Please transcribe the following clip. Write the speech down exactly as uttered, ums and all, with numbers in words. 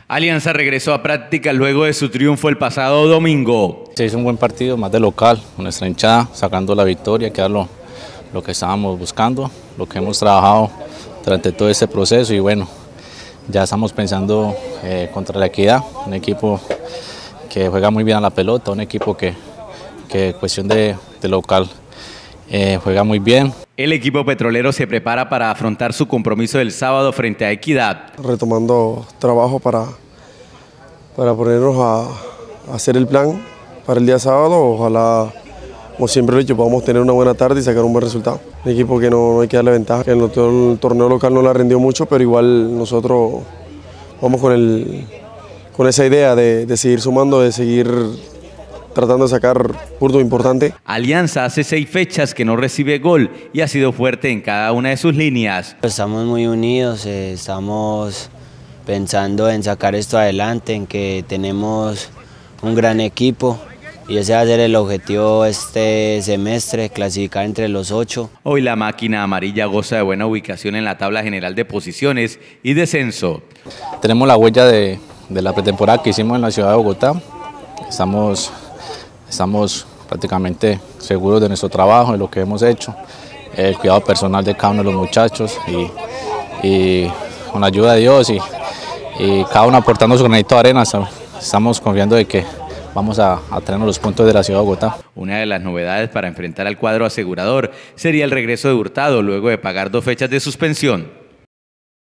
Alianza regresó a práctica luego de su triunfo el pasado domingo. Se hizo un buen partido, más de local, con nuestra hinchada, sacando la victoria, que era lo, lo que estábamos buscando, lo que hemos trabajado durante todo este proceso y bueno, ya estamos pensando eh, contra la Equidad, un equipo que juega muy bien a la pelota, un equipo que, que cuestión de, de local eh, juega muy bien. El equipo petrolero se prepara para afrontar su compromiso del sábado frente a Equidad. Retomando trabajo para, para ponernos a, a hacer el plan para el día sábado. Ojalá, como siempre lo he dicho, podamos tener una buena tarde y sacar un buen resultado. Un equipo que no, no hay que darle ventaja, que en el torneo local no la rendió mucho, pero igual nosotros vamos con, el, con esa idea de, de seguir sumando, de seguir tratando de sacar puntos importantes. Alianza hace seis fechas que no recibe gol y ha sido fuerte en cada una de sus líneas. Estamos muy unidos, eh, estamos pensando en sacar esto adelante, en que tenemos un gran equipo y ese va a ser el objetivo este semestre, clasificar entre los ocho. Hoy la máquina amarilla goza de buena ubicación en la tabla general de posiciones y descenso. Tenemos la huella de, de la pretemporada que hicimos en la ciudad de Bogotá. Estamos Estamos prácticamente seguros de nuestro trabajo, de lo que hemos hecho, el cuidado personal de cada uno de los muchachos y, y con la ayuda de Dios y, y cada uno aportando su granito de arena, estamos confiando de que vamos a, a tener los puntos de la ciudad de Bogotá. Una de las novedades para enfrentar al cuadro asegurador sería el regreso de Hurtado luego de pagar dos fechas de suspensión.